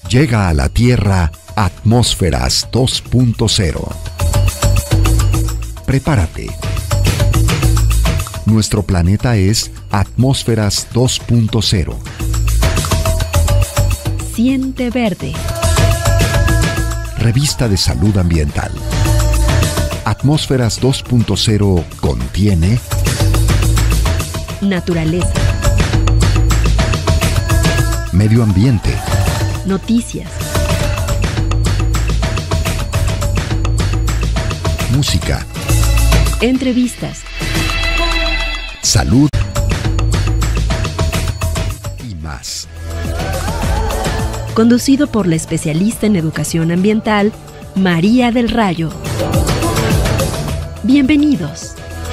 Llega a la Tierra Atmósferas 2.0. Prepárate. Nuestro planeta es Atmósferas 2.0. Siente verde. Revista de Salud Ambiental. Atmósferas 2.0 contiene naturaleza, medio ambiente, noticias, música, entrevistas, salud y más. Conducido por la especialista en educación ambiental, María del Rayo. Bienvenidos.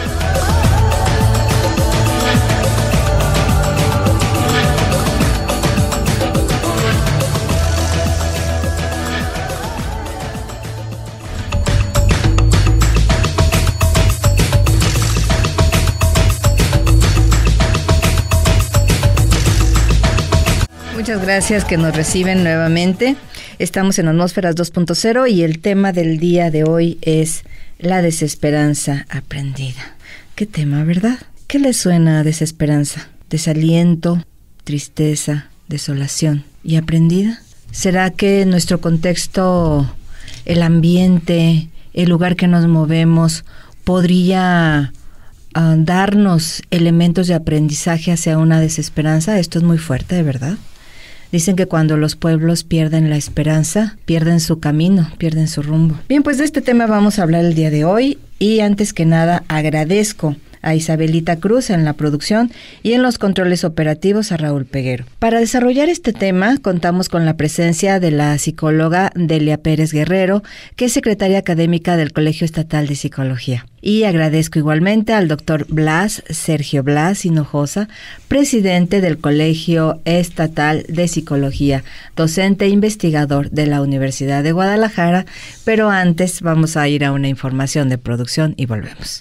Muchas gracias que nos reciben nuevamente. Estamos en Atmósferas 2.0 y el tema del día de hoy es la desesperanza aprendida. ¿Qué tema, verdad? ¿Qué les suena a desesperanza? ¿Desaliento, tristeza, desolación y aprendida? ¿Será que nuestro contexto, el ambiente, el lugar que nos movemos, podría darnos elementos de aprendizaje hacia una desesperanza? Esto es muy fuerte, ¿de verdad? Dicen que cuando los pueblos pierden la esperanza, pierden su camino, pierden su rumbo. Bien, pues de este tema vamos a hablar el día de hoy y antes que nada agradezco a Isabelita Cruz en la producción y en los controles operativos a Raúl Peguero. Para desarrollar este tema contamos con la presencia de la psicóloga Delia Pérez Guerrero, que es secretaria académica del Colegio Estatal de Psicología. Y agradezco igualmente al doctor Sergio Blas Hinojosa, presidente del Colegio Estatal de Psicología, docente e investigador de la Universidad de Guadalajara. Pero antes vamos a ir a una información de producción y volvemos.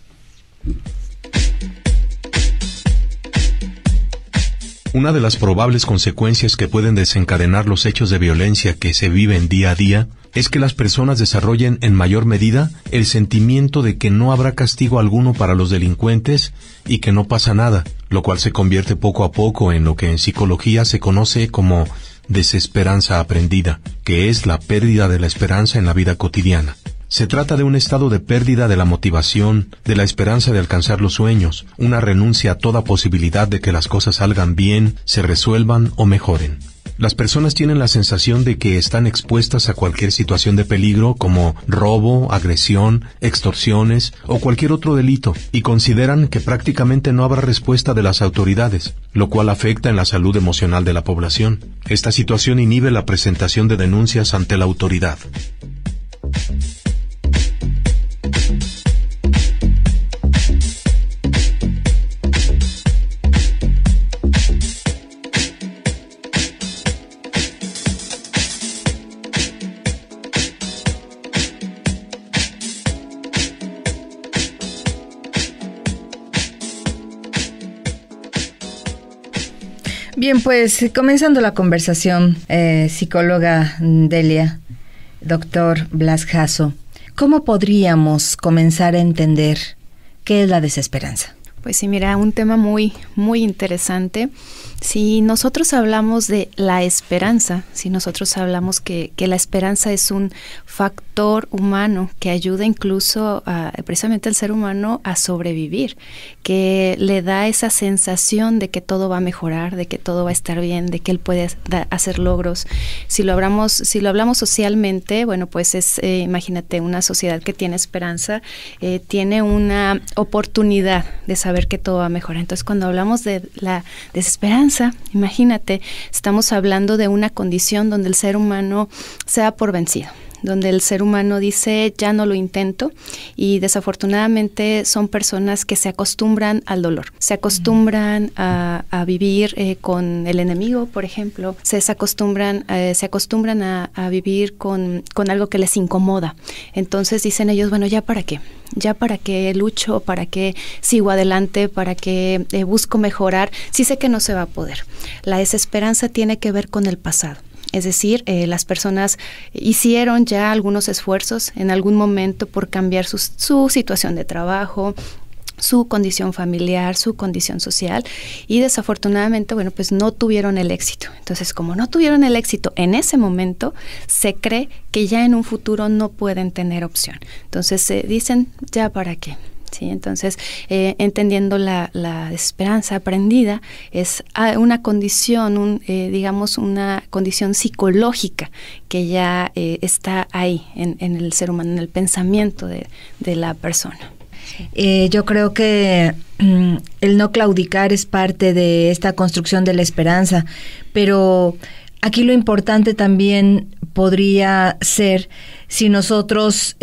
Una de las probables consecuencias que pueden desencadenar los hechos de violencia que se viven día a día es que las personas desarrollen en mayor medida el sentimiento de que no habrá castigo alguno para los delincuentes y que no pasa nada, lo cual se convierte poco a poco en lo que en psicología se conoce como desesperanza aprendida, que es la pérdida de la esperanza en la vida cotidiana. Se trata de un estado de pérdida de la motivación, de la esperanza de alcanzar los sueños, una renuncia a toda posibilidad de que las cosas salgan bien, se resuelvan o mejoren. Las personas tienen la sensación de que están expuestas a cualquier situación de peligro como robo, agresión, extorsiones o cualquier otro delito y consideran que prácticamente no habrá respuesta de las autoridades, lo cual afecta en la salud emocional de la población. Esta situación inhibe la presentación de denuncias ante la autoridad. Bien, pues comenzando la conversación, psicóloga Delia, doctor Blas Jasso, ¿cómo podríamos comenzar a entender qué es la desesperanza? Pues sí, mira, un tema muy interesante. Si nosotros hablamos de la esperanza, si nosotros hablamos que la esperanza es un factor humano que ayuda incluso precisamente al ser humano a sobrevivir, que le da esa sensación de que todo va a mejorar, de que todo va a estar bien, de que él puede hacer logros. Si lo hablamos socialmente, bueno, pues es, imagínate, una sociedad que tiene esperanza, tiene una oportunidad de saber que todo va a mejorar. Entonces, cuando hablamos de la desesperanza, imagínate, estamos hablando de una condición donde el ser humano se da por vencido, donde el ser humano dice, ya no lo intento, y desafortunadamente son personas que se acostumbran al dolor, se acostumbran a vivir con el enemigo, por ejemplo, se acostumbran a vivir con algo que les incomoda. Entonces dicen ellos, bueno, ¿ya para qué? ¿Ya para qué lucho? ¿Para qué sigo adelante? ¿Para qué busco mejorar? Sí sé que no se va a poder. La desesperanza tiene que ver con el pasado. Es decir, las personas hicieron ya algunos esfuerzos en algún momento por cambiar su situación de trabajo, su condición familiar, su condición social, y desafortunadamente, bueno, pues no tuvieron el éxito. Entonces, como no tuvieron el éxito en ese momento, se cree que ya en un futuro no pueden tener opción. Entonces, se dicen, ¿ya para qué? Sí, entonces, entendiendo la desesperanza aprendida, es una condición, digamos, una condición psicológica que ya está ahí en el ser humano, en el pensamiento de la persona. Yo creo que el no claudicar es parte de esta construcción de la esperanza, pero aquí lo importante también podría ser si nosotros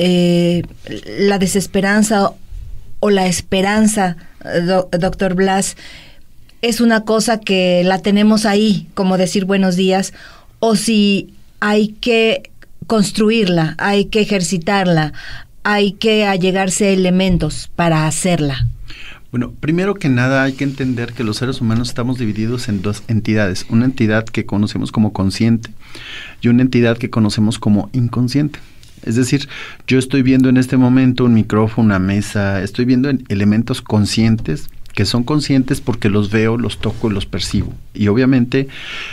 la desesperanza o la esperanza, doctor Blas, es una cosa que la tenemos ahí, como decir buenos días, o si hay que construirla, hay que ejercitarla, hay que allegarse a elementos para hacerla. Bueno, primero que nada hay que entender que los seres humanos estamos divididos en dos entidades, una entidad que conocemos como consciente y una entidad que conocemos como inconsciente. Es decir, yo estoy viendo en este momento un micrófono, una mesa, estoy viendo elementos conscientes, que son conscientes porque los veo, los toco y los percibo. Y obviamente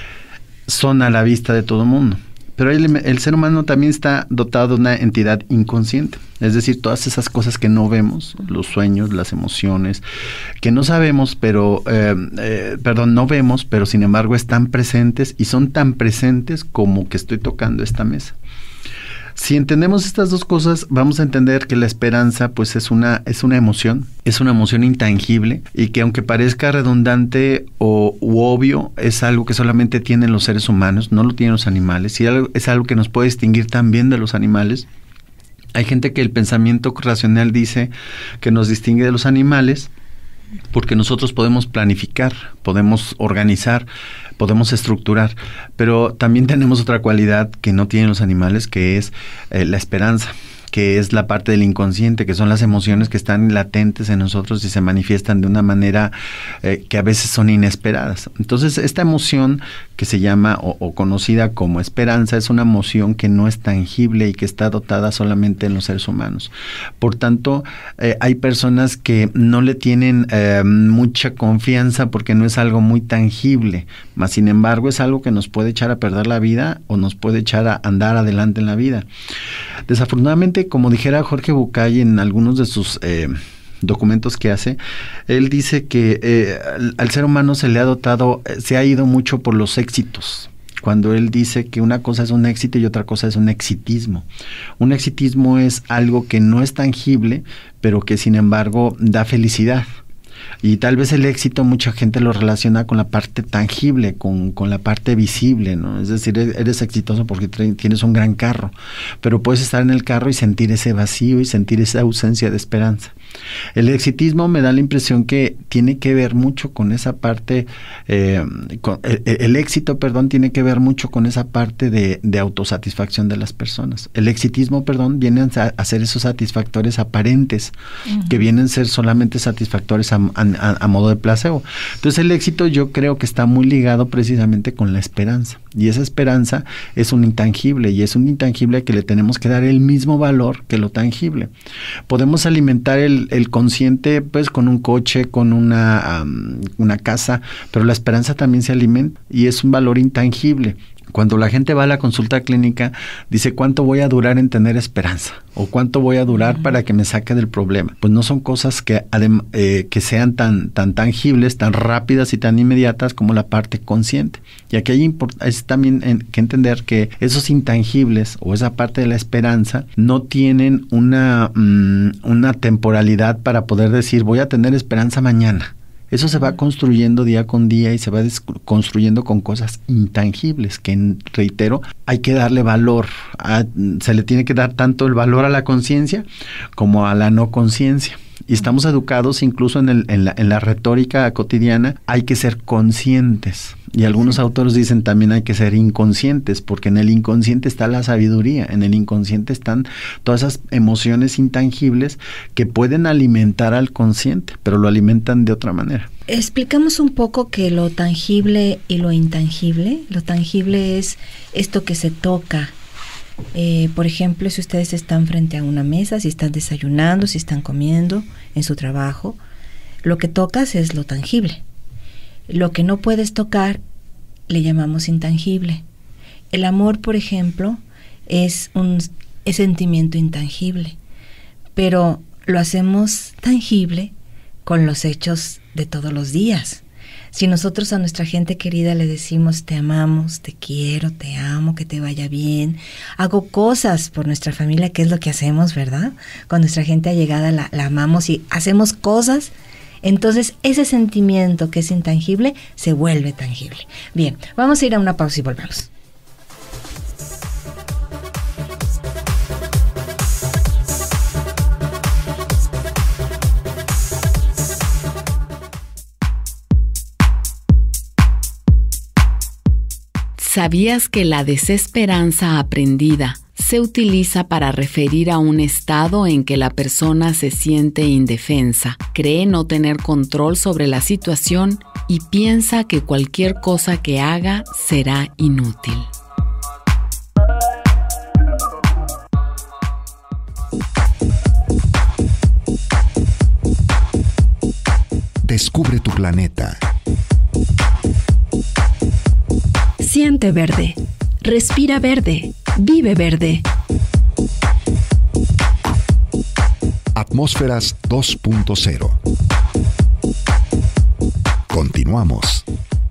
son a la vista de todo el mundo. Pero el ser humano también está dotado de una entidad inconsciente. Es decir, todas esas cosas que no vemos, los sueños, las emociones, que no sabemos, pero, no vemos, pero sin embargo están presentes y son tan presentes como que estoy tocando esta mesa. Si entendemos estas dos cosas, vamos a entender que la esperanza pues es una emoción intangible y que aunque parezca redundante u obvio, es algo que solamente tienen los seres humanos, no lo tienen los animales, y es algo que nos puede distinguir también de los animales. Hay gente que el pensamiento racional dice que nos distingue de los animales porque nosotros podemos planificar, podemos organizar, podemos estructurar, pero también tenemos otra cualidad que no tienen los animales, que es la esperanza, que es la parte del inconsciente, que son las emociones que están latentes en nosotros y se manifiestan de una manera que a veces son inesperadas. Entonces, esta emoción que se llama o conocida como esperanza es una emoción que no es tangible y que está dotada solamente en los seres humanos. Por tanto, hay personas que no le tienen mucha confianza porque no es algo muy tangible, mas sin embargo es algo que nos puede echar a perder la vida o nos puede echar a andar adelante en la vida. Desafortunadamente, como dijera Jorge Bucay en algunos de sus documentos que hace, él dice que al ser humano se le ha dotado, se ha ido mucho por los éxitos, cuando él dice que una cosa es un éxito y otra cosa es un exitismo. Un exitismo es algo que no es tangible, pero que sin embargo da felicidad. Y tal vez el éxito mucha gente lo relaciona con la parte tangible, con la parte visible, ¿no? Es decir, eres exitoso porque tienes un gran carro, pero puedes estar en el carro y sentir ese vacío y sentir esa ausencia de esperanza. El exitismo me da la impresión que tiene que ver mucho con esa parte, el éxito, tiene que ver mucho con esa parte de autosatisfacción de las personas. El exitismo, viene a ser esos satisfactores aparentes, que vienen a ser solamente satisfactores a modo de placebo. Entonces el éxito yo creo que está muy ligado precisamente con la esperanza, y esa esperanza es un intangible, y es un intangible que le tenemos que dar el mismo valor que lo tangible. Podemos alimentar el consciente pues con un coche, con una casa, pero la esperanza también se alimenta y es un valor intangible. Cuando la gente va a la consulta clínica, dice, ¿cuánto voy a durar en tener esperanza? ¿O cuánto voy a durar para que me saque del problema? Pues no son cosas que sean tan tangibles, tan rápidas y tan inmediatas como la parte consciente. Y aquí es también que entender que esos intangibles o esa parte de la esperanza no tienen una temporalidad para poder decir, voy a tener esperanza mañana. Eso se va construyendo día con día y se va construyendo con cosas intangibles que, reitero, hay que darle valor. Se le tiene que dar tanto el valor a la conciencia como a la no conciencia. Y estamos educados incluso en la retórica cotidiana, hay que ser conscientes. Y algunos autores dicen también hay que ser inconscientes, porque en el inconsciente está la sabiduría, en el inconsciente están todas esas emociones intangibles que pueden alimentar al consciente, pero lo alimentan de otra manera. Explicamos un poco que lo tangible y lo intangible. Lo tangible es esto que se toca. Por ejemplo, si ustedes están frente a una mesa, si están desayunando, si están comiendo en su trabajo, lo que tocas es lo tangible. Lo que no puedes tocar le llamamos intangible. El amor, por ejemplo, es sentimiento intangible, pero lo hacemos tangible con los hechos de todos los días. Si nosotros a nuestra gente querida le decimos te amamos, te quiero, te amo, que te vaya bien, hago cosas por nuestra familia, que es lo que hacemos, ¿verdad? Con nuestra gente allegada la amamos y hacemos cosas, entonces ese sentimiento que es intangible se vuelve tangible. Bien, vamos a ir a una pausa y volvemos. ¿Sabías que la desesperanza aprendida se utiliza para referir a un estado en que la persona se siente indefensa, cree no tener control sobre la situación y piensa que cualquier cosa que haga será inútil? Descubre tu planeta. Siente verde, respira verde, vive verde. Atmósferas 2.0. Continuamos.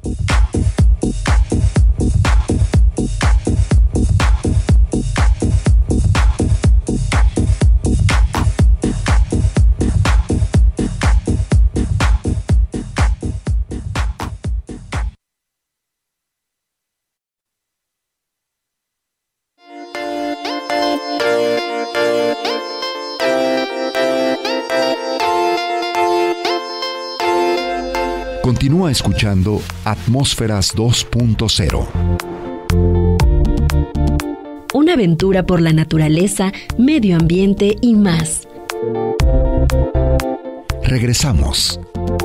Continúa escuchando Atmósferas 2.0. Una aventura por la naturaleza, medio ambiente y más. Regresamos.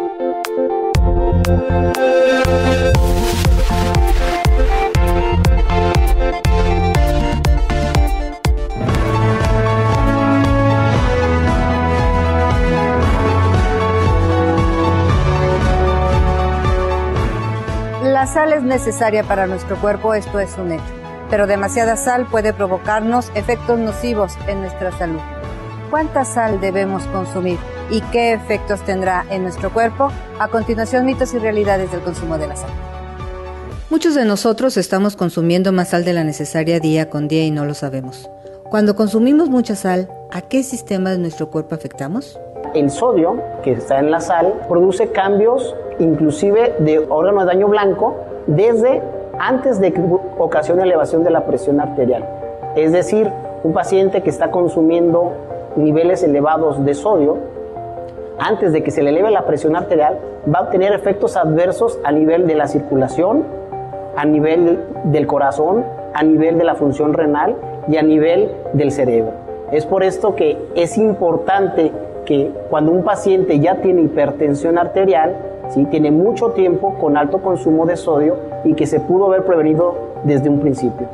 La sal es necesaria para nuestro cuerpo, esto es un hecho, pero demasiada sal puede provocarnos efectos nocivos en nuestra salud. ¿Cuánta sal debemos consumir y qué efectos tendrá en nuestro cuerpo? A continuación, mitos y realidades del consumo de la sal. Muchos de nosotros estamos consumiendo más sal de la necesaria día con día y no lo sabemos. Cuando consumimos mucha sal, ¿a qué sistema de nuestro cuerpo afectamos? El sodio, que está en la sal, produce cambios inclusive de órgano de daño blanco desde antes de que ocasione elevación de la presión arterial. Es decir, un paciente que está consumiendo niveles elevados de sodio, antes de que se le eleve la presión arterial, va a obtener efectos adversos a nivel de la circulación, a nivel del corazón, a nivel de la función renal y a nivel del cerebro. Es por esto que es importante que cuando un paciente ya tiene hipertensión arterial, ¿sí?, tiene mucho tiempo con alto consumo de sodio y que se pudo haber prevenido desde un principio.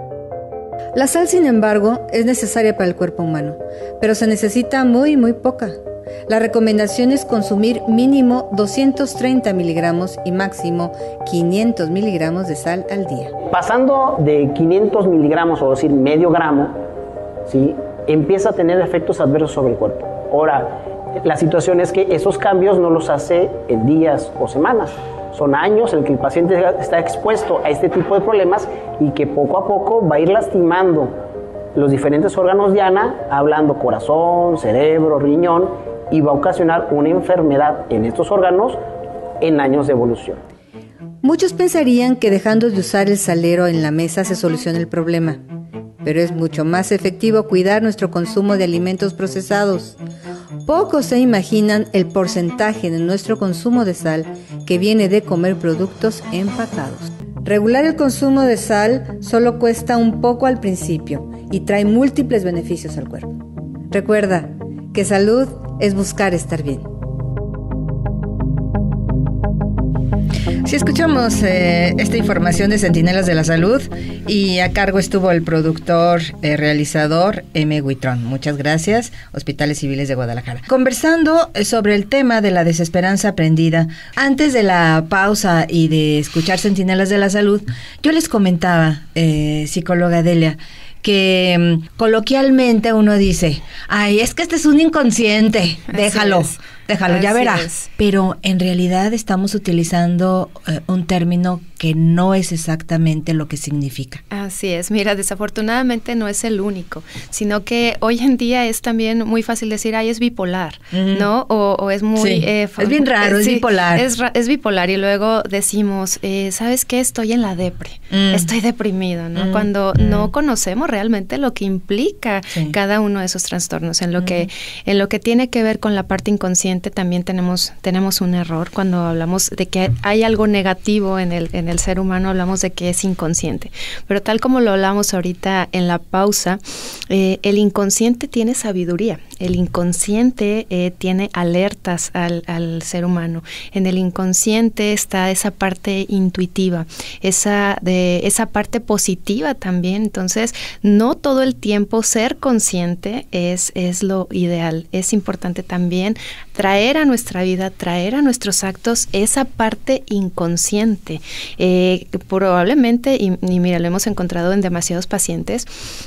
La sal, sin embargo, es necesaria para el cuerpo humano, pero se necesita muy poca. La recomendación es consumir mínimo 230 miligramos y máximo 500 miligramos de sal al día. Pasando de 500 miligramos, o decir medio gramo, ¿sí?, empieza a tener efectos adversos sobre el cuerpo. Ahora, la situación es que esos cambios no los hace en días o semanas. Son años en que el paciente está expuesto a este tipo de problemas y que poco a poco va a ir lastimando los diferentes órganos diana, hablando corazón, cerebro, riñón, y va a ocasionar una enfermedad en estos órganos en años de evolución. Muchos pensarían que dejando de usar el salero en la mesa se soluciona el problema, pero es mucho más efectivo cuidar nuestro consumo de alimentos procesados. Pocos se imaginan el porcentaje de nuestro consumo de sal que viene de comer productos empacados. Regular el consumo de sal solo cuesta un poco al principio y trae múltiples beneficios al cuerpo. Recuerda que salud es buscar estar bien. Si escuchamos esta información de Centinelas de la Salud, y a cargo estuvo el productor, realizador M. Huitrón. Muchas gracias, Hospitales Civiles de Guadalajara. Conversando sobre el tema de la desesperanza aprendida, antes de la pausa y de escuchar Centinelas de la Salud, yo les comentaba, psicóloga Delia, que coloquialmente uno dice, ay, es que este es un inconsciente, déjalo, ya verás. Pero en realidad estamos utilizando un término que no es exactamente lo que significa. Así es, mira, desafortunadamente no es el único, sino que hoy en día es también muy fácil decir, ay, es bipolar, ¿no? O es muy... Sí, es bien raro, es bipolar. Es bipolar, y luego decimos, ¿sabes qué? Estoy en la depre, estoy deprimido, ¿no? Cuando no conocemos realmente lo que implica cada uno de esos trastornos. En lo que tiene que ver con la parte inconsciente también tenemos un error. Cuando hablamos de que hay algo negativo en el ser humano, hablamos de que es inconsciente. Pero tal como lo hablamos ahorita en la pausa, el inconsciente tiene sabiduría. El inconsciente tiene alertas al ser humano. En el inconsciente está esa parte intuitiva, esa parte positiva también. Entonces, no todo el tiempo ser consciente es lo ideal. Es importante también traer a nuestra vida, traer a nuestros actos esa parte inconsciente. Probablemente, y mira, lo hemos encontrado en demasiados pacientes,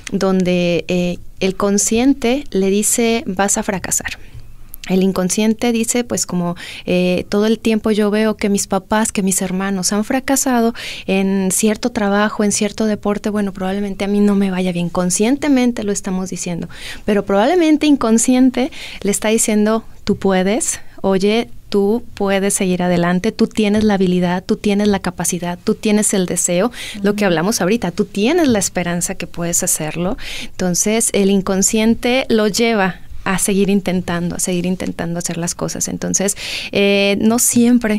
donde el consciente le dice, vas a fracasar. El inconsciente dice, pues como todo el tiempo yo veo que mis papás, que mis hermanos han fracasado en cierto trabajo, en cierto deporte, bueno, probablemente a mí no me vaya bien. Conscientemente lo estamos diciendo, pero probablemente inconsciente le está diciendo, tú puedes, oye, tú puedes seguir adelante, tú tienes la habilidad, tú tienes la capacidad, tú tienes el deseo, lo que hablamos ahorita, tú tienes la esperanza que puedes hacerlo. Entonces, el inconsciente lo lleva a seguir intentando hacer las cosas. Entonces, no siempre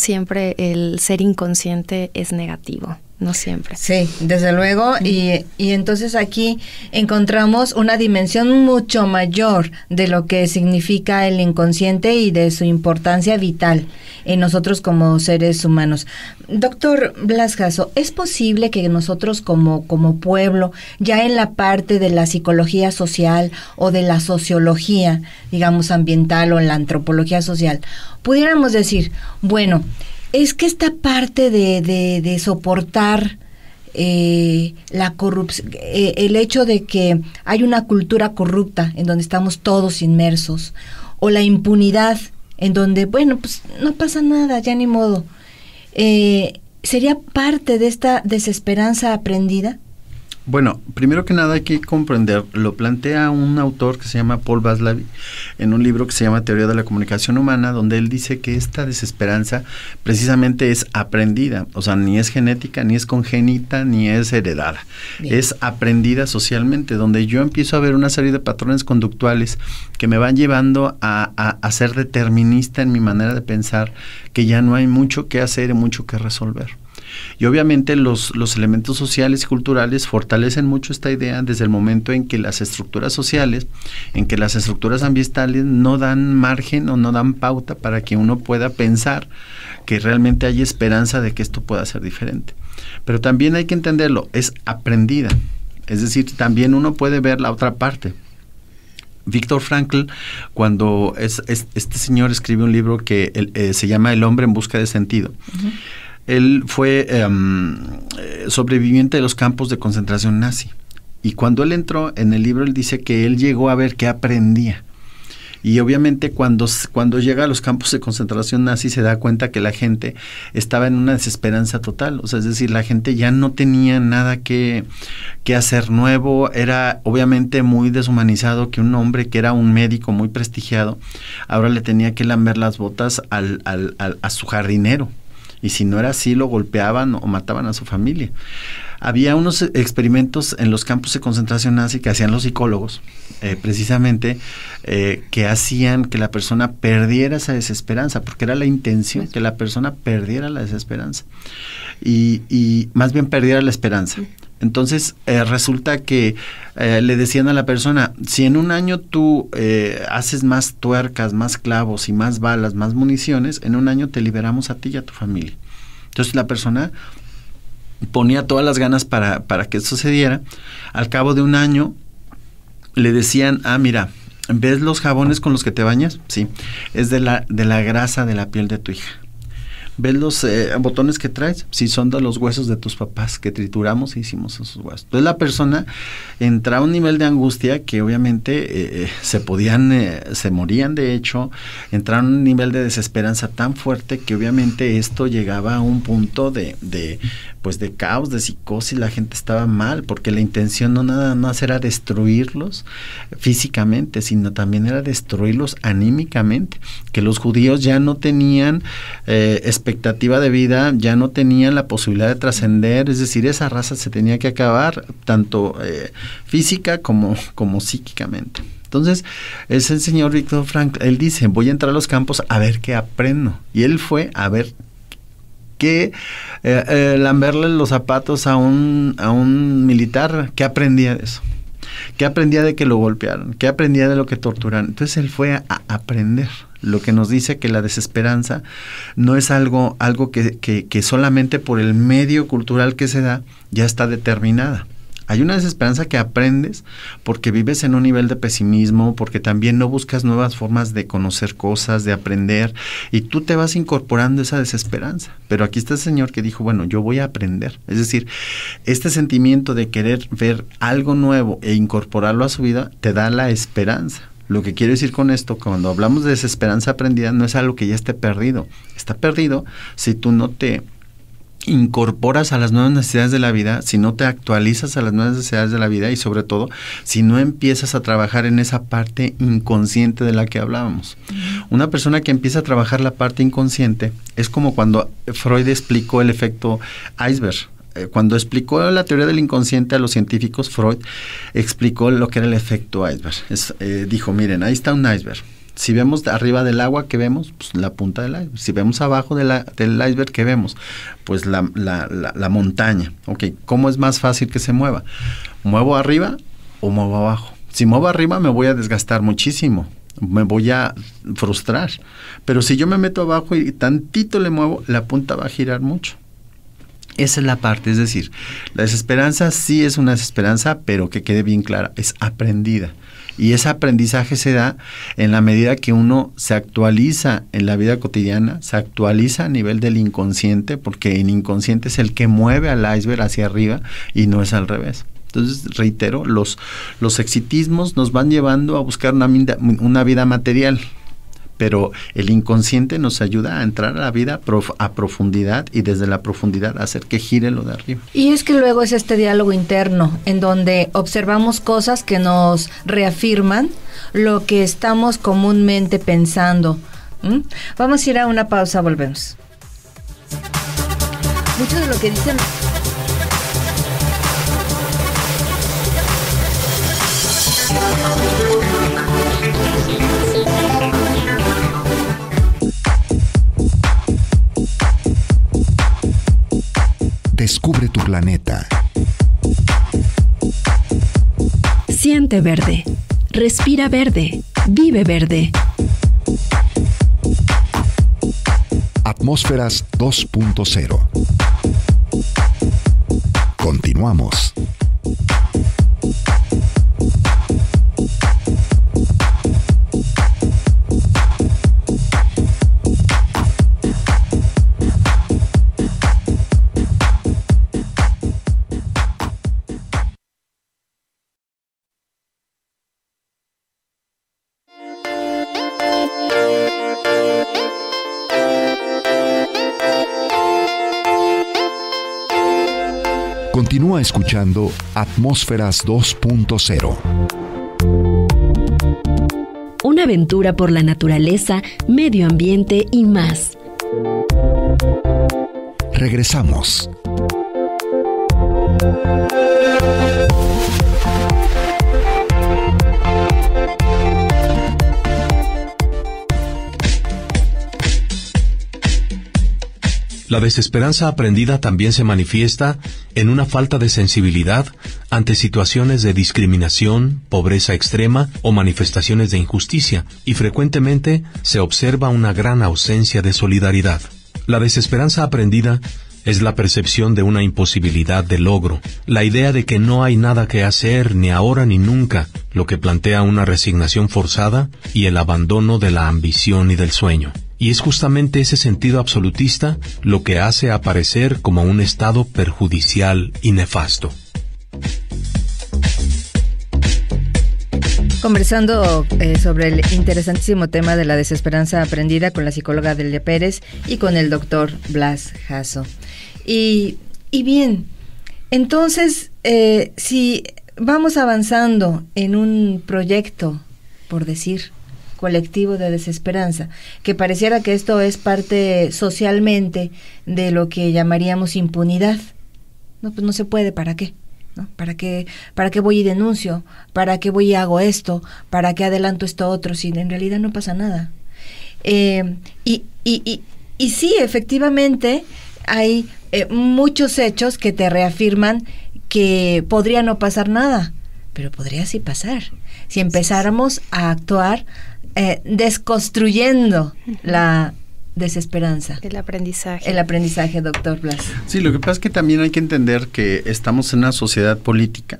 el ser inconsciente es negativo. No siempre. Sí, desde luego, y entonces aquí encontramos una dimensión mucho mayor de lo que significa el inconsciente y de su importancia vital en nosotros como seres humanos. Doctor Blas Jasso, ¿es posible que nosotros como pueblo, ya en la parte de la psicología social o de la sociología, digamos ambiental, o en la antropología social, pudiéramos decir, bueno, es que esta parte de soportar la corrupción, el hecho de que hay una cultura corrupta en donde estamos todos inmersos, o la impunidad en donde, bueno, pues no pasa nada, ya ni modo, ¿sería parte de esta desesperanza aprendida? Bueno, primero que nada hay que comprender, lo plantea un autor que se llama Paul Václavic en un libro que se llama Teoría de la Comunicación Humana, donde él dice que esta desesperanza precisamente es aprendida, o sea, ni es genética, ni es congénita, ni es heredada. Bien. Es aprendida socialmente, donde yo empiezo a ver una serie de patrones conductuales que me van llevando a ser determinista en mi manera de pensar, que ya no hay mucho que hacer y mucho que resolver. Y obviamente los elementos sociales y culturales fortalecen mucho esta idea desde el momento en que las estructuras sociales, en que las estructuras ambientales no dan margen o no dan pauta para que uno pueda pensar que realmente hay esperanza de que esto pueda ser diferente. Pero también hay que entenderlo, es aprendida. Es decir, también uno puede ver la otra parte. Viktor Frankl, cuando este señor escribe un libro que se llama El hombre en busca de sentido. Uh-huh. Él fue sobreviviente de los campos de concentración nazi. Y cuando él entró en el libro, él dice que él llegó a ver qué aprendía. Y obviamente cuando llega a los campos de concentración nazi se da cuenta que la gente estaba en una desesperanza total. O sea, es decir, la gente ya no tenía nada que hacer nuevo. Era obviamente muy deshumanizado que un hombre que era un médico muy prestigiado, ahora le tenía que lamber las botas a su jardinero. Y si no era así, lo golpeaban o mataban a su familia. había unos experimentos en los campos de concentración nazi que hacían los psicólogos, precisamente, que hacían que la persona perdiera esa desesperanza, porque era la intención que la persona perdiera la desesperanza y más bien perdiera la esperanza. Entonces resulta que le decían a la persona, si en un año tú haces más tuercas, más clavos y más balas, más municiones, en un año te liberamos a ti y a tu familia. Entonces la persona ponía todas las ganas para que eso sucediera. Al cabo de un año le decían, mira, ¿ves los jabones con los que te bañas? Sí, es de la grasa de la piel de tu hija. ¿Ves los botones que traes? Sí, son de los huesos de tus papás que trituramos e hicimos esos huesos. Entonces la persona entraba a un nivel de angustia que obviamente se morían de hecho, entraron a un nivel de desesperanza tan fuerte que obviamente esto llegaba a un punto de caos, de psicosis. La gente estaba mal porque la intención no nada más era destruirlos físicamente, sino también era destruirlos anímicamente, que los judíos ya no tenían expectativa de vida, ya no tenían la posibilidad de trascender, es decir, esa raza se tenía que acabar tanto física como psíquicamente. Entonces, es el señor Viktor Frankl, él dice, voy a entrar a los campos a ver qué aprendo, y él fue a ver que lamberle los zapatos a un militar. ¿Qué aprendía de eso? ¿Qué aprendía de que lo golpearon? ¿Qué aprendía de lo que torturaron? Entonces él fue a aprender, lo que nos dice que la desesperanza no es algo que solamente por el medio cultural que se da ya está determinada. Hay una desesperanza que aprendes porque vives en un nivel de pesimismo, porque también no buscas nuevas formas de conocer cosas, de aprender, y tú te vas incorporando esa desesperanza. Pero aquí está el señor que dijo, bueno, yo voy a aprender. Es decir, este sentimiento de querer ver algo nuevo e incorporarlo a su vida te da la esperanza. Lo que quiero decir con esto, cuando hablamos de desesperanza aprendida, no es algo que ya esté perdido. Está perdido si tú no te incorporas a las nuevas necesidades de la vida, si no te actualizas a las nuevas necesidades de la vida y sobre todo si no empiezas a trabajar en esa parte inconsciente de la que hablábamos. Una persona que empieza a trabajar la parte inconsciente es como cuando Freud explicó el efecto iceberg. Cuando explicó la teoría del inconsciente a los científicos, Freud explicó lo que era el efecto iceberg. Dijo, miren, ahí está un iceberg. Si vemos arriba del agua, ¿qué vemos? Pues la punta del iceberg. Si vemos abajo del iceberg, ¿qué vemos? Pues la montaña. Ok, ¿cómo es más fácil que se mueva? ¿Muevo arriba o muevo abajo? Si muevo arriba me voy a desgastar muchísimo, me voy a frustrar. Pero si yo me meto abajo y tantito le muevo, la punta va a girar mucho. Esa es la parte, es decir, la desesperanza sí es una desesperanza, pero que quede bien clara, es aprendida. Y ese aprendizaje se da en la medida que uno se actualiza en la vida cotidiana, se actualiza a nivel del inconsciente, porque el inconsciente es el que mueve al iceberg hacia arriba y no es al revés. Entonces, reitero, los exitismos nos van llevando a buscar una vida material, pero el inconsciente nos ayuda a entrar a la vida a profundidad y desde la profundidad hacer que gire lo de arriba. Y es que luego es este diálogo interno en donde observamos cosas que nos reafirman lo que estamos comúnmente pensando. Vamos a ir a una pausa, volvemos. Mucho de lo que dicen... Descubre tu planeta. Siente verde. Respira verde. Vive verde. Atmósferas 2.0. Continuamos. Continúa escuchando Atmósferas 2.0. Una aventura por la naturaleza, medio ambiente y más. Regresamos. La desesperanza aprendida también se manifiesta en una falta de sensibilidad ante situaciones de discriminación, pobreza extrema o manifestaciones de injusticia, y frecuentemente se observa una gran ausencia de solidaridad. La desesperanza aprendida es la percepción de una imposibilidad de logro, la idea de que no hay nada que hacer ni ahora ni nunca, lo que plantea una resignación forzada y el abandono de la ambición y del sueño. Y es justamente ese sentido absolutista lo que hace aparecer como un estado perjudicial y nefasto. Conversando sobre el interesantísimo tema de la desesperanza aprendida con la psicóloga Delia Pérez y con el doctor Blas Jasso. Y bien, entonces, si vamos avanzando en un proyecto, por decir, colectivo de desesperanza, que pareciera que esto es parte socialmente de lo que llamaríamos impunidad. No, pues no se puede, ¿para qué? ¿No? ¿Para qué voy y denuncio? ¿Para qué voy y hago esto? ¿Para qué adelanto esto otro? Si en realidad no pasa nada. Y sí, efectivamente, hay muchos hechos que te reafirman que podría no pasar nada, pero podría sí pasar. Si empezáramos a actuar desconstruyendo la desesperanza. El aprendizaje, doctor Blas. Sí, lo que pasa es que también hay que entender que estamos en una sociedad política,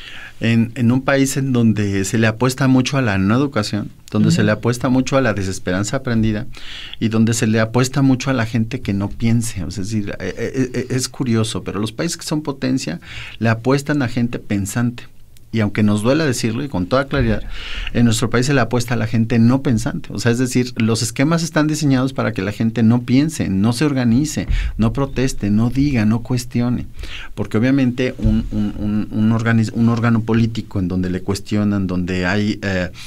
en un país en donde se le apuesta mucho a la no educación, donde se le apuesta mucho a la desesperanza aprendida y donde se le apuesta mucho a la gente que no piense. Es decir, es curioso, pero los países que son potencia le apuestan a gente pensante. Y aunque nos duela decirlo y con toda claridad, en nuestro país se le apuesta a la gente no pensante. O sea, es decir, los esquemas están diseñados para que la gente no piense, no se organice, no proteste, no diga, no cuestione. Porque obviamente un órgano político en donde le cuestionan, donde hay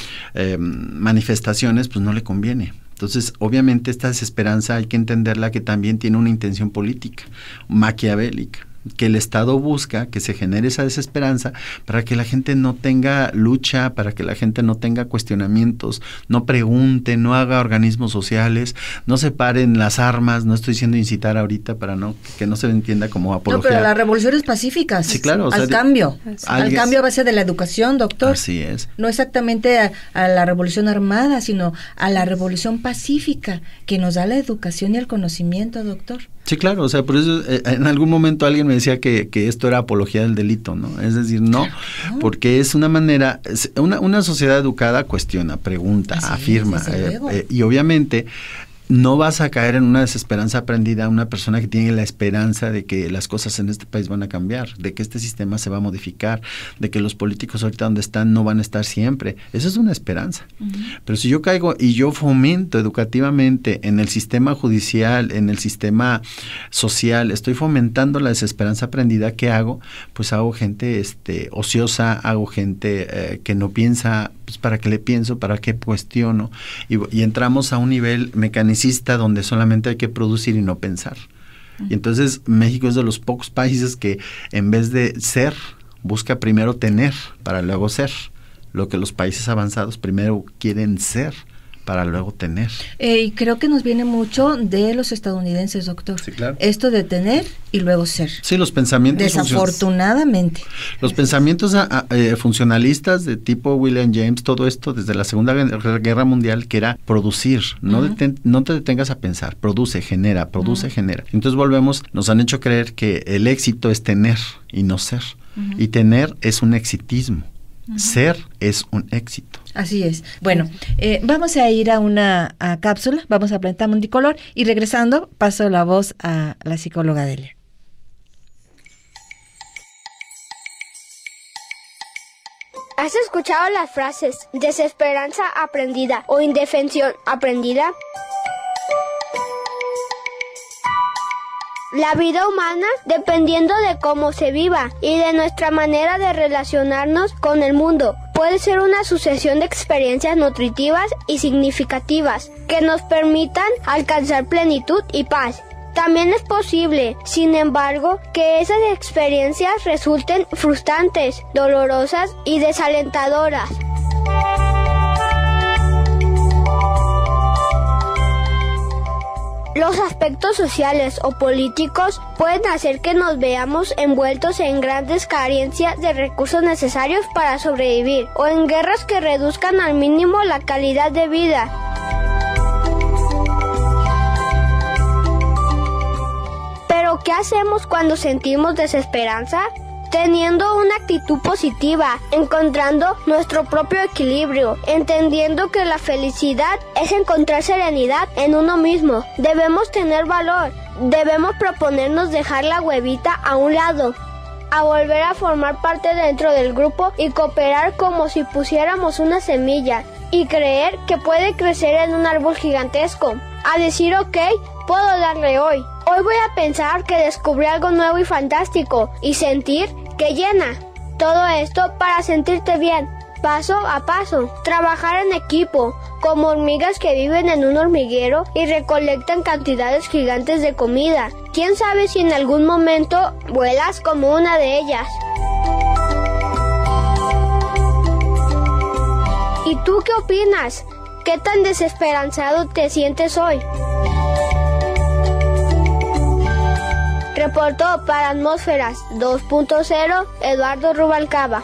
manifestaciones, pues no le conviene. Entonces, obviamente esta desesperanza hay que entenderla que también tiene una intención política, maquiavélica, que el Estado busca que se genere esa desesperanza para que la gente no tenga lucha, para que la gente no tenga cuestionamientos, no pregunte, no haga organismos sociales, no separen las armas. No estoy diciendo incitar ahorita para que no se entienda como apología. No, pero las revoluciones pacíficas. Sí, claro. Al cambio a base de la educación, doctor. Así es. No exactamente a la revolución armada, sino a la revolución pacífica que nos da la educación y el conocimiento, doctor. Sí, claro, o sea, por eso en algún momento alguien me decía que esto era apología del delito, ¿no? Es decir, no, porque es una manera, una sociedad educada cuestiona, pregunta, afirma, y obviamente no vas a caer en una desesperanza aprendida una persona que tiene la esperanza de que las cosas en este país van a cambiar, de que este sistema se va a modificar, de que los políticos ahorita donde están no van a estar siempre. Eso es una esperanza. Pero si yo caigo y yo fomento educativamente en el sistema judicial, en el sistema social, estoy fomentando la desesperanza aprendida, ¿qué hago? Pues hago gente ociosa, hago gente que no piensa. Pues ¿para qué le pienso? ¿Para qué cuestiono? Y entramos a un nivel mecanicista donde solamente hay que producir y no pensar. Y entonces México es de los pocos países que en vez de ser, busca primero tener para luego ser. Lo que los países avanzados primero quieren ser para luego tener. Y creo que nos viene mucho de los estadounidenses, doctor. Sí, claro. Esto de tener y luego ser. Sí, los pensamientos. Desafortunadamente. Los pensamientos funcionalistas de tipo William James, todo esto desde la Segunda Guerra Mundial, que era producir. No te detengas a pensar. Produce, genera. Entonces nos han hecho creer que el éxito es tener y no ser. Y tener es un exitismo. Ser es un éxito. Así es. Bueno, vamos a ir a una cápsula, vamos a plantar Mundicolor y regresando paso la voz a la psicóloga Delia. ¿Has escuchado las frases desesperanza aprendida o indefensión aprendida? La vida humana, dependiendo de cómo se viva y de nuestra manera de relacionarnos con el mundo, puede ser una sucesión de experiencias nutritivas y significativas que nos permitan alcanzar plenitud y paz. También es posible, sin embargo, que esas experiencias resulten frustrantes, dolorosas y desalentadoras. Los aspectos sociales o políticos pueden hacer que nos veamos envueltos en grandes carencias de recursos necesarios para sobrevivir, o en guerras que reduzcan al mínimo la calidad de vida. ¿Pero qué hacemos cuando sentimos desesperanza? Teniendo una actitud positiva, encontrando nuestro propio equilibrio, entendiendo que la felicidad es encontrar serenidad en uno mismo. Debemos tener valor, debemos proponernos dejar la huevita a un lado, a volver a formar parte dentro del grupo y cooperar como si pusiéramos una semilla y creer que puede crecer en un árbol gigantesco. A decir ok, puedo darle hoy. Hoy voy a pensar que descubrí algo nuevo y fantástico y sentir que llena. Todo esto para sentirte bien, paso a paso. Trabajar en equipo, como hormigas que viven en un hormiguero y recolectan cantidades gigantes de comida. ¿Quién sabe si en algún momento vuelas como una de ellas? ¿Y tú qué opinas? ¿Qué tan desesperanzado te sientes hoy? Reportó para Atmósferas 2.0 Eduardo Rubalcaba.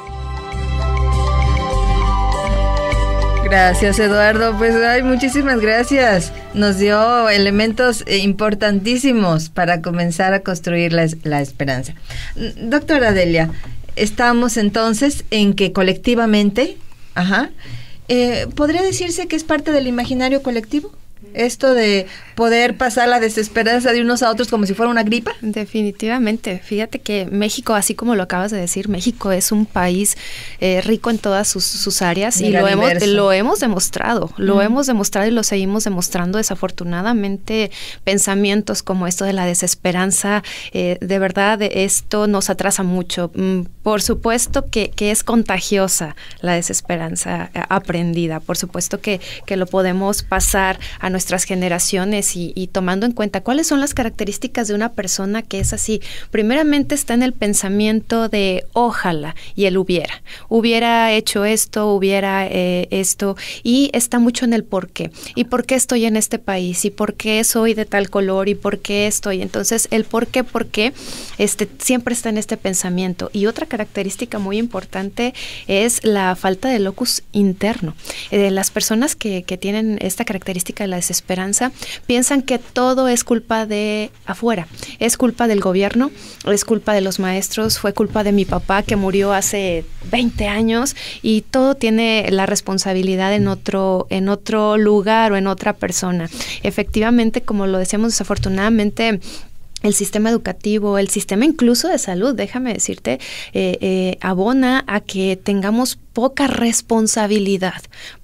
Gracias, Eduardo. Pues muchísimas gracias. Nos dio elementos importantísimos para comenzar a construir la esperanza. Doctora Delia, estamos entonces en que colectivamente, ¿podría decirse que es parte del imaginario colectivo? Esto de poder pasar la desesperanza de unos a otros como si fuera una gripa. Definitivamente. Fíjate que México, así como lo acabas de decir, México es un país rico en todas sus áreas. Mira, y lo hemos demostrado. Lo hemos demostrado y lo seguimos demostrando. Desafortunadamente, pensamientos como esto de la desesperanza, de verdad, esto nos atrasa mucho. Por supuesto que es contagiosa la desesperanza aprendida. Por supuesto que lo podemos pasar a nuestras generaciones y tomando en cuenta cuáles son las características de una persona que es así. Primeramente está en el pensamiento de ojalá y el hubiera hecho esto, esto, y está mucho en el por qué. ¿Y por qué estoy en este país? ¿Y por qué soy de tal color? ¿Y por qué estoy? Entonces, el por qué siempre está en este pensamiento. Y otra característica muy importante es la falta de locus interno. Las personas que tienen esta característica de la desesperanza piensan que todo es culpa de afuera, es culpa del gobierno, es culpa de los maestros, fue culpa de mi papá que murió hace 20 años y todo tiene la responsabilidad en otro lugar o en otra persona. Efectivamente, como lo decíamos, desafortunadamente, el sistema educativo, el sistema incluso de salud, déjame decirte, abona a que tengamos poca responsabilidad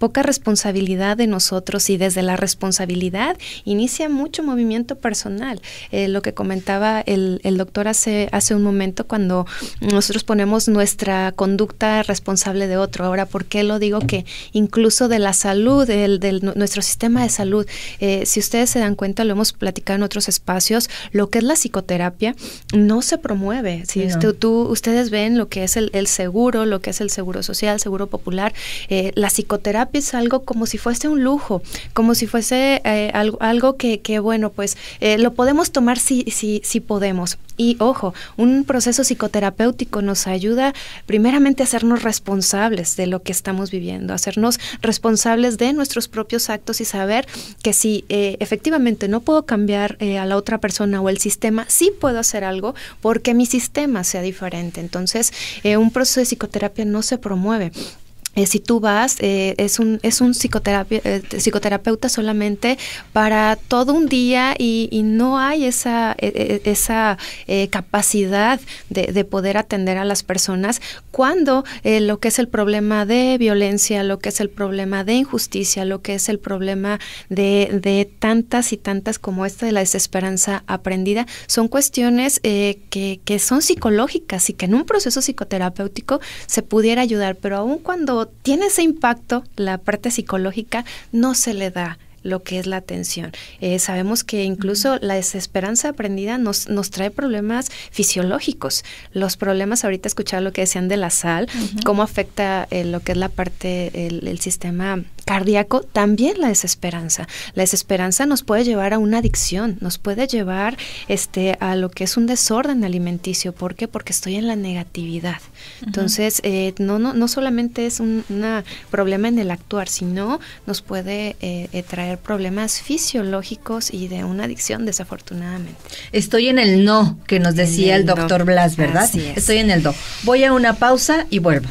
de nosotros, y desde la responsabilidad inicia mucho movimiento personal. Lo que comentaba el doctor hace un momento, cuando nosotros ponemos nuestra conducta responsable de otro. Ahora, ¿por qué lo digo? Que incluso de la salud, de nuestro sistema de salud, si ustedes se dan cuenta, lo hemos platicado en otros espacios, lo que es la psicoterapia no se promueve. Si ustedes ven lo que es el seguro, lo que es el seguro social, seguro popular, la psicoterapia es algo como si fuese un lujo, como si fuese algo que bueno, pues lo podemos tomar si podemos. Y ojo, un proceso psicoterapéutico nos ayuda primeramente a hacernos responsables de lo que estamos viviendo, hacernos responsables de nuestros propios actos y saber que si efectivamente no puedo cambiar a la otra persona o el sistema, sí puedo hacer algo porque mi sistema sea diferente. Entonces, un proceso de psicoterapia no se promueve. Si tú vas, es un psicoterapeuta solamente para todo un día y no hay esa capacidad de poder atender a las personas cuando lo que es el problema de violencia, lo que es el problema de injusticia, lo que es el problema de tantas y tantas como esta de la desesperanza aprendida, son cuestiones que son psicológicas y que en un proceso psicoterapéutico se pudiera ayudar, pero aun cuando tiene ese impacto, la parte psicológica, no se le da lo que es la atención. Sabemos que incluso la desesperanza aprendida nos trae problemas fisiológicos. Los problemas, ahorita escuchaba lo que decían de la sal, cómo afecta lo que es la parte, el sistema cardíaco, también la desesperanza. La desesperanza nos puede llevar a una adicción, nos puede llevar a lo que es un desorden alimenticio. ¿Por qué? Porque estoy en la negatividad. Entonces, no solamente es un problema en el actuar, sino nos puede traer problemas fisiológicos y de una adicción, desafortunadamente. Estoy en el no, que nos decía el doctor Blas, ¿verdad? Así es. Estoy en el no. Voy a una pausa y vuelvo.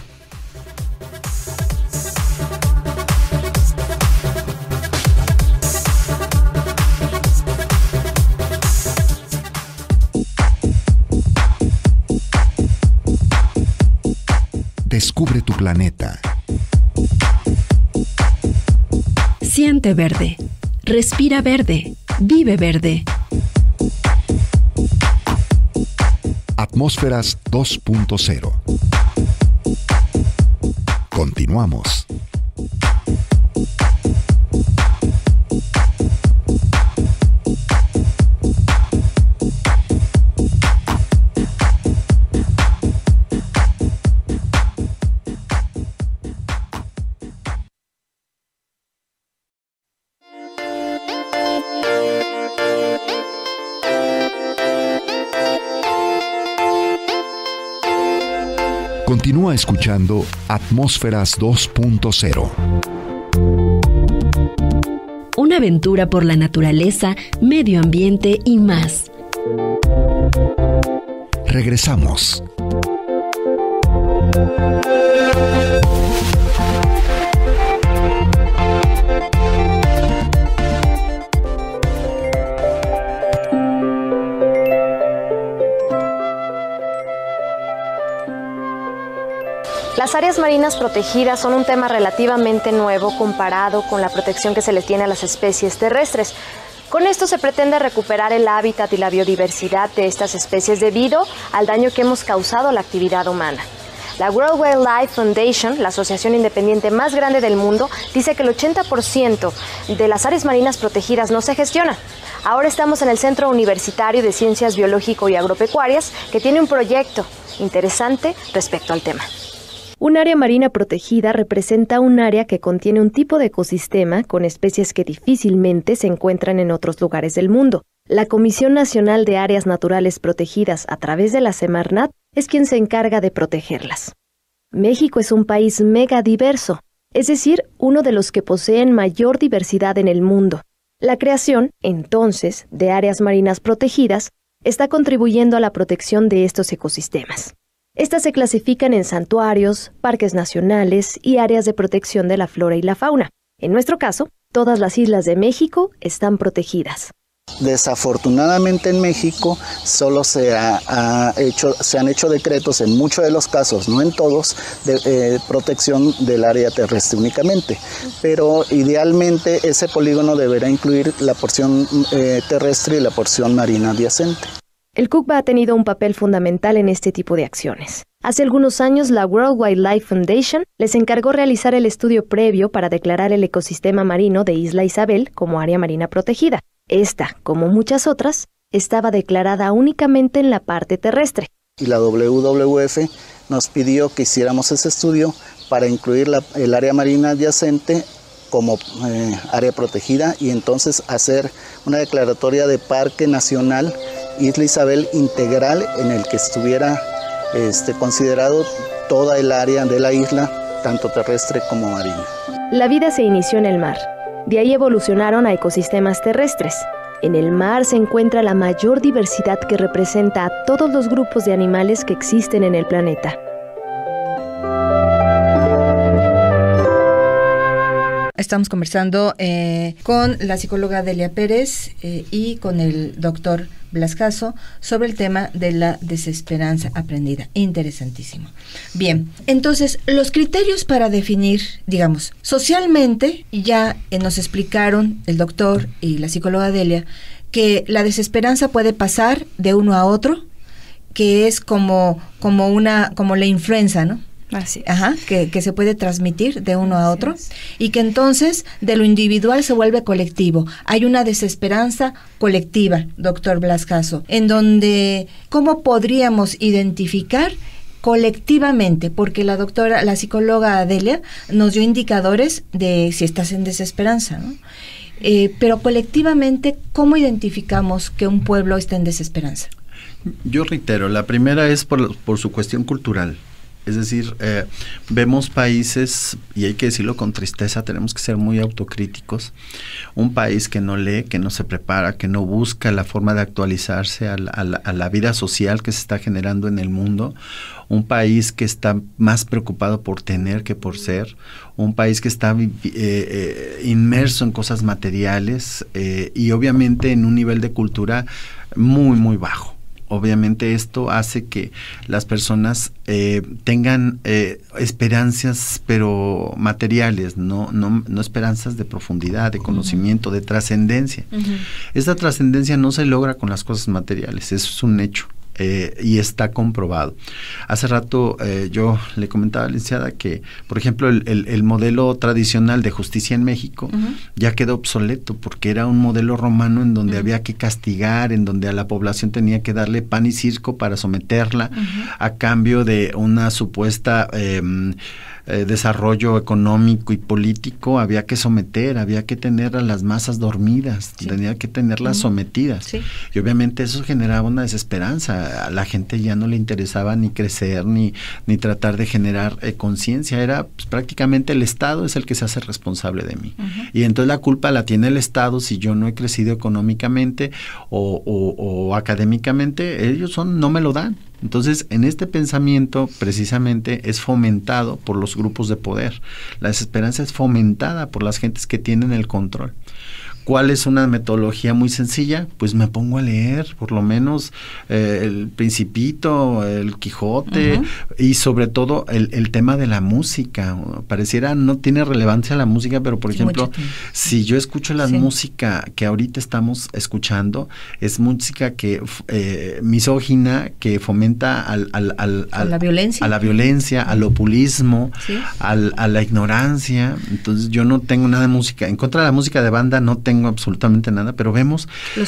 Descubre tu planeta. Siente verde. Respira verde. Vive verde. Atmósferas 2.0. Continuamos. Continúa escuchando Atmósferas 2.0. Una aventura por la naturaleza, medio ambiente y más. Regresamos. Las áreas marinas protegidas son un tema relativamente nuevo comparado con la protección que se les tiene a las especies terrestres. Con esto se pretende recuperar el hábitat y la biodiversidad de estas especies debido al daño que hemos causado a la actividad humana. La World Wildlife Foundation, la asociación independiente más grande del mundo, dice que el 80% de las áreas marinas protegidas no se gestionan. Ahora estamos en el Centro Universitario de Ciencias Biológico y Agropecuarias, que tiene un proyecto interesante respecto al tema. Un área marina protegida representa un área que contiene un tipo de ecosistema con especies que difícilmente se encuentran en otros lugares del mundo. La Comisión Nacional de Áreas Naturales Protegidas, a través de la Semarnat, es quien se encarga de protegerlas. México es un país megadiverso, es decir, uno de los que poseen mayor diversidad en el mundo. La creación, entonces, de áreas marinas protegidas está contribuyendo a la protección de estos ecosistemas. Estas se clasifican en santuarios, parques nacionales y áreas de protección de la flora y la fauna. En nuestro caso, todas las islas de México están protegidas. Desafortunadamente en México solo se han hecho decretos en muchos de los casos, no en todos, de protección del área terrestre únicamente. Pero idealmente ese polígono deberá incluir la porción terrestre y la porción marina adyacente. El CUCBA ha tenido un papel fundamental en este tipo de acciones. Hace algunos años, la World Wildlife Foundation les encargó realizar el estudio previo para declarar el ecosistema marino de Isla Isabel como área marina protegida. Esta, como muchas otras, estaba declarada únicamente en la parte terrestre. Y la WWF nos pidió que hiciéramos ese estudio para incluir el área marina adyacente como área protegida y entonces hacer una declaratoria de Parque Nacional Isla Isabel integral en el que estuviera considerado toda el área de la isla, tanto terrestre como marina. La vida se inició en el mar. De ahí evolucionaron a ecosistemas terrestres. En el mar se encuentra la mayor diversidad que representa a todos los grupos de animales que existen en el planeta. Estamos conversando con la psicóloga Delia Pérez y con el doctor Blas Caso sobre el tema de la desesperanza aprendida. Interesantísimo. Bien, entonces, los criterios para definir, digamos, socialmente, ya nos explicaron el doctor y la psicóloga Delia que la desesperanza puede pasar de uno a otro, que es como la influenza, ¿no? Así es. Ajá, que se puede transmitir de uno a otro, y que entonces de lo individual se vuelve colectivo. Hay una desesperanza colectiva, doctor Blas Jasso, en donde, ¿cómo podríamos identificar colectivamente? Porque la psicóloga Adelia nos dio indicadores de si estás en desesperanza, ¿no? Pero colectivamente, ¿cómo identificamos que un pueblo está en desesperanza? Yo reitero, la primera es por su cuestión cultural. Es decir, vemos países, y hay que decirlo con tristeza, tenemos que ser muy autocríticos, un país que no lee, que no se prepara, que no busca la forma de actualizarse a la vida social que se está generando en el mundo, un país que está más preocupado por tener que por ser, un país que está inmerso en cosas materiales y obviamente en un nivel de cultura muy, muy bajo. Obviamente esto hace que las personas tengan esperanzas, pero materiales, no esperanzas de profundidad, de conocimiento, de trascendencia. Esta trascendencia no se logra con las cosas materiales, eso es un hecho. Y está comprobado. Hace rato yo le comentaba a la licenciada que, por ejemplo, el modelo tradicional de justicia en México ya quedó obsoleto, porque era un modelo romano en donde había que castigar, en donde a la población tenía que darle pan y circo para someterla a cambio de una supuesta desarrollo económico y político. Había que someter, había que tener a las masas dormidas, tenía que tenerlas sometidas. Y obviamente eso generaba una desesperanza. A la gente ya no le interesaba ni crecer, ni tratar de generar conciencia. Era pues, prácticamente el Estado es el que se hace responsable de mí. Y entonces la culpa la tiene el Estado si yo no he crecido económicamente o académicamente. Ellos no me lo dan. Entonces, en este pensamiento, precisamente, es fomentado por los grupos de poder. La desesperanza es fomentada por las gentes que tienen el control. ¿Cuál es una metodología muy sencilla? Pues me pongo a leer, por lo menos, el Principito, el Quijote, y sobre todo el tema de la música. Pareciera no tiene relevancia la música, pero por ejemplo, si yo escucho la música que ahorita estamos escuchando, es música que misógina, que fomenta a la violencia, al populismo, a la ignorancia. Entonces yo no tengo nada de música. En contra de la música de banda no tengo absolutamente nada, pero vemos los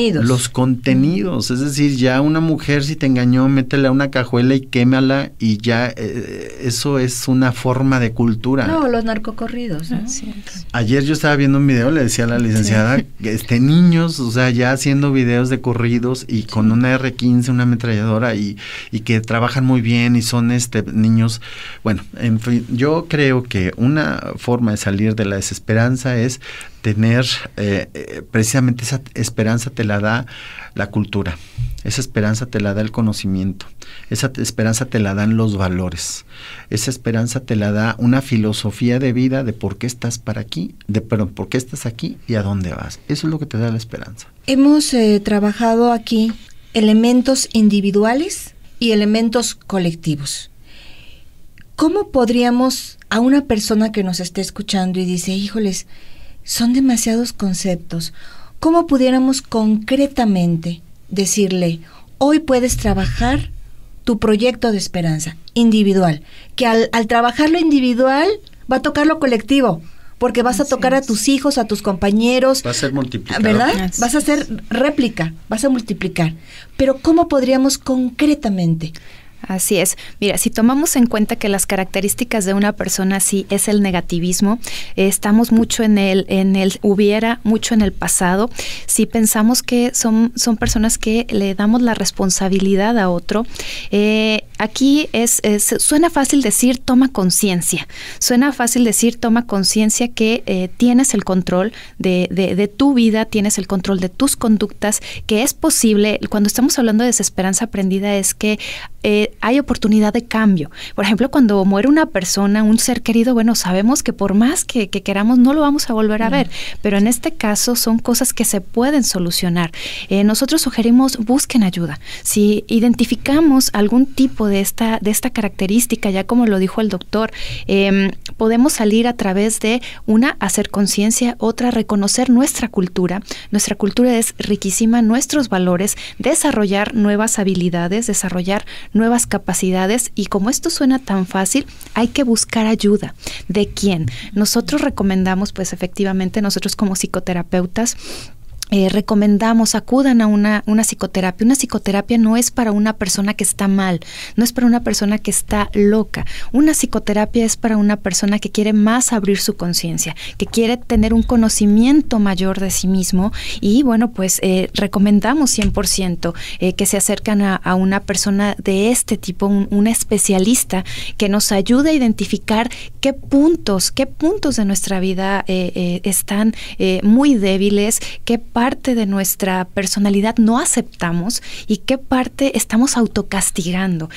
contenidos, es decir, ya una mujer si te engañó, métele a una cajuela y quémala, y ya eso es una forma de cultura. No, los narcocorridos, ¿no? Ayer yo estaba viendo un video, le decía a la licenciada, niños, o sea, ya haciendo videos de corridos y con una R15, una ametralladora, y que trabajan muy bien y son niños. Bueno, en fin, yo creo que una forma de salir de la desesperanza es tener precisamente esa esperanza te la da la cultura, esa esperanza te la da el conocimiento, esa esperanza te la dan los valores, esa esperanza te la da una filosofía de vida de por qué estás por qué estás aquí y a dónde vas. Eso es lo que te da la esperanza. Hemos trabajado aquí elementos individuales y elementos colectivos. ¿Cómo podríamos a una persona que nos esté escuchando y dice, híjoles, son demasiados conceptos, cómo pudiéramos concretamente decirle, hoy puedes trabajar tu proyecto de esperanza individual, que al trabajar lo individual va a tocar lo colectivo, porque vas a tocar a tus hijos, a tus compañeros. Va a ser multiplicador. ¿Verdad? Vas a hacer réplica, vas a multiplicar. Pero ¿cómo podríamos concretamente? Así es. Mira, si tomamos en cuenta que las características de una persona sí es el negativismo, estamos mucho en el hubiera, mucho en el pasado. Si pensamos que son personas que le damos la responsabilidad a otro, aquí suena fácil decir toma conciencia. Suena fácil decir toma conciencia que tienes el control de tu vida, tienes el control de tus conductas, que es posible. Cuando estamos hablando de desesperanza aprendida es que hay oportunidad de cambio. Por ejemplo, cuando muere una persona, un ser querido, bueno, sabemos que por más que queramos no lo vamos a volver a ver, pero en este caso son cosas que se pueden solucionar. Nosotros sugerimos busquen ayuda. Si identificamos algún tipo de esta característica, ya como lo dijo el doctor, podemos salir a través de hacer conciencia, otra, reconocer nuestra cultura. Nuestra cultura es riquísima, nuestros valores, desarrollar nuevas habilidades, desarrollar nuevas capacidades, y como esto suena tan fácil, hay que buscar ayuda. ¿De quién? Nosotros recomendamos, pues efectivamente, nosotros como psicoterapeutas, recomendamos, acudan a una psicoterapia. Una psicoterapia no es para una persona que está mal, no es para una persona que está loca. Una psicoterapia es para una persona que quiere más abrir su conciencia, que quiere tener un conocimiento mayor de sí mismo, y bueno, pues recomendamos 100% que se acercan a una persona de este tipo, un especialista que nos ayude a identificar qué puntos de nuestra vida están muy débiles, qué parte de nuestra personalidad no aceptamos y qué parte estamos autocastigando.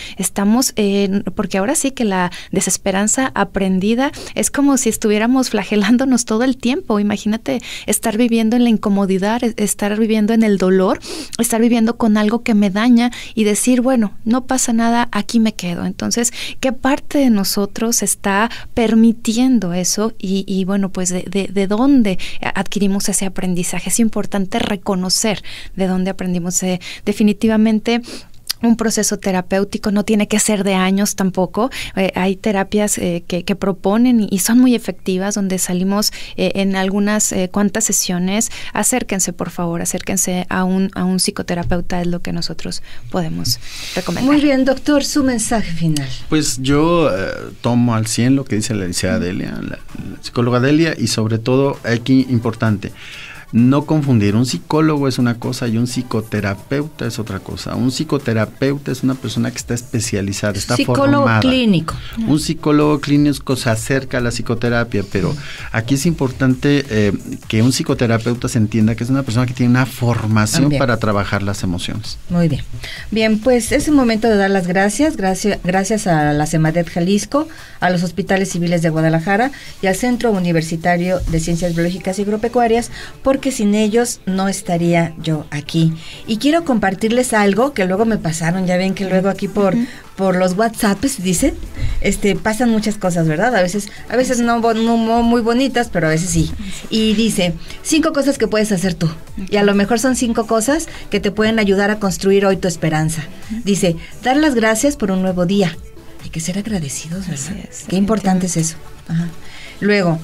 Porque ahora sí que la desesperanza aprendida es como si estuviéramos flagelándonos todo el tiempo. Imagínate estar viviendo en la incomodidad, estar viviendo en el dolor, estar viviendo con algo que me daña y decir, bueno, no pasa nada, aquí me quedo. Entonces, ¿qué parte de nosotros está permitiendo eso? Y bueno, pues de dónde adquirimos ese aprendizaje. Es importante reconocer de dónde aprendimos. Definitivamente un proceso terapéutico no tiene que ser de años tampoco. Hay terapias que proponen y son muy efectivas, donde salimos en algunas cuantas sesiones. Acérquense, por favor, acérquense a un psicoterapeuta, es lo que nosotros podemos recomendar. Muy bien, doctor, su mensaje final. Pues yo tomo al 100 lo que dice la licenciada Delia, la psicóloga Delia, y sobre todo aquí importante, no confundir. Un psicólogo es una cosa y un psicoterapeuta es otra cosa. Un psicoterapeuta es una persona que está especializada, está formada. Clínico. Un psicólogo clínico se acerca a la psicoterapia, pero aquí es importante que un psicoterapeuta se entienda que es una persona que tiene una formación para trabajar las emociones. Muy bien. Bien, pues es el momento de dar las gracias a la CEMADET Jalisco, a los hospitales civiles de Guadalajara y al Centro Universitario de Ciencias Biológicas y Agropecuarias, porque sin ellos no estaría yo aquí. Y quiero compartirles algo que luego me pasaron, ya ven que luego aquí por los WhatsApps dicen, pasan muchas cosas, ¿verdad? A veces no muy bonitas, pero a veces sí. Y dice, 5 cosas que puedes hacer tú. Y a lo mejor son 5 cosas que te pueden ayudar a construir hoy tu esperanza. Dice, dar las gracias por un nuevo día. Hay que ser agradecidos, ¿verdad? Qué importante es eso. Ajá. Luego,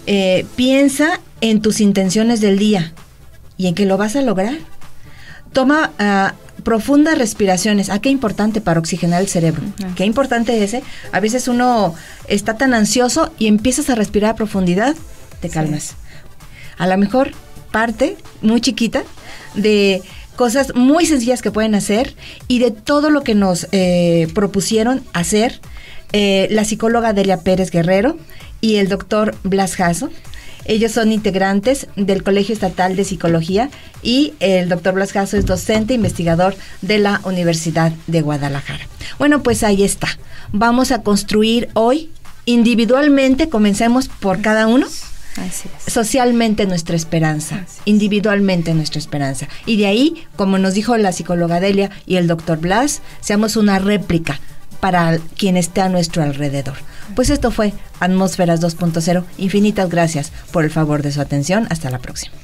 piensa en tus intenciones del día y en que lo vas a lograr. Toma profundas respiraciones. Qué importante para oxigenar el cerebro. Qué importante es, A veces uno está tan ansioso y empiezas a respirar a profundidad, te calmas. A lo mejor parte muy chiquita de cosas muy sencillas que pueden hacer y de todo lo que nos propusieron hacer la psicóloga Delia Pérez Guerrero y el doctor Blas Jasso. Ellos son integrantes del Colegio Estatal de Psicología y el doctor Blas Jasso es docente investigador de la Universidad de Guadalajara. Bueno, pues ahí está. Vamos a construir hoy individualmente, comencemos por cada uno. Así es. Socialmente nuestra esperanza, individualmente nuestra esperanza. Y de ahí, como nos dijo la psicóloga Delia y el doctor Blas, seamos una réplica para quien esté a nuestro alrededor. Pues esto fue Atmósferas 2.0. Infinitas gracias por el favor de su atención. Hasta la próxima.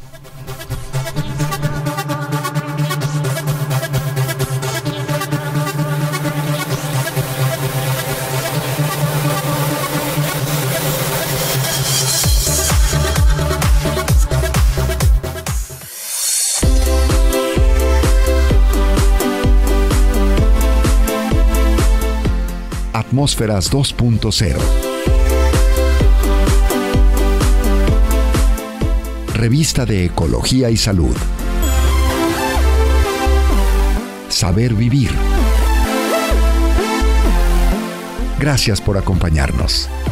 Atmósferas 2.0. Revista de Ecología y Salud. Saber vivir. Gracias por acompañarnos.